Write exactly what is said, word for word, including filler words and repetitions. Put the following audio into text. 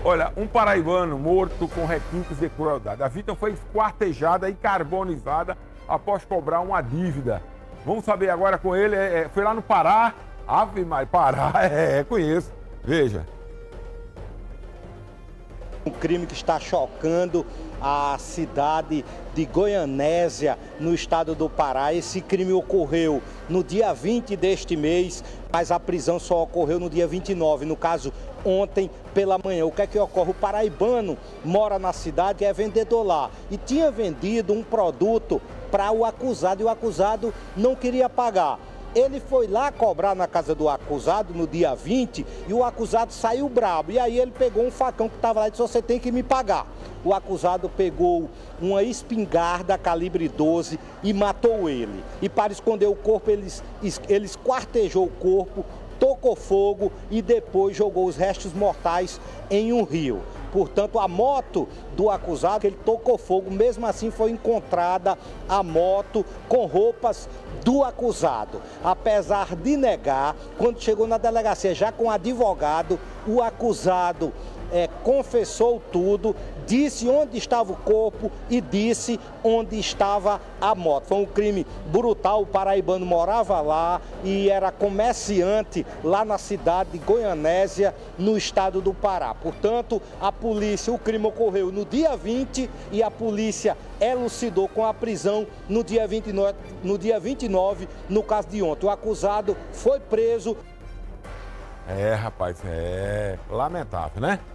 Olha, um paraibano morto com requintes de crueldade. A vítima foi esquartejada e carbonizada após cobrar uma dívida. Vamos saber agora com ele. É, é, foi lá no Pará. Ave Maria, Pará, é, conheço. Veja. Um crime que está chocando a cidade de Goianésia, no estado do Pará. Esse crime ocorreu no dia vinte deste mês, mas a prisão só ocorreu no dia vinte e nove, no caso, ontem pela manhã. O que é que ocorre? O paraibano mora na cidade, é vendedor lá, e tinha vendido um produto para o acusado, e o acusado não queria pagar. Ele foi lá cobrar na casa do acusado no dia vinte e o acusado saiu brabo. E aí ele pegou um facão que estava lá e disse: você tem que me pagar. O acusado pegou uma espingarda calibre doze e matou ele. E para esconder o corpo, ele, ele esquartejou o corpo, tocou fogo e depois jogou os restos mortais em um rio. Portanto, a moto do acusado, que ele tocou fogo, mesmo assim foi encontrada a moto com roupas do acusado. Apesar de negar, quando chegou na delegacia já com advogado, o acusado é, confessou tudo, disse onde estava o corpo e disse onde estava a moto. Foi um crime brutal, o paraibano morava lá e era comerciante lá na cidade de Goianésia, no estado do Pará. Portanto, a polícia, o crime ocorreu no dia vinte e a polícia elucidou com a prisão no dia vinte e nove, no dia vinte e nove, no caso de ontem. O acusado foi preso. É, rapaz, é lamentável, né?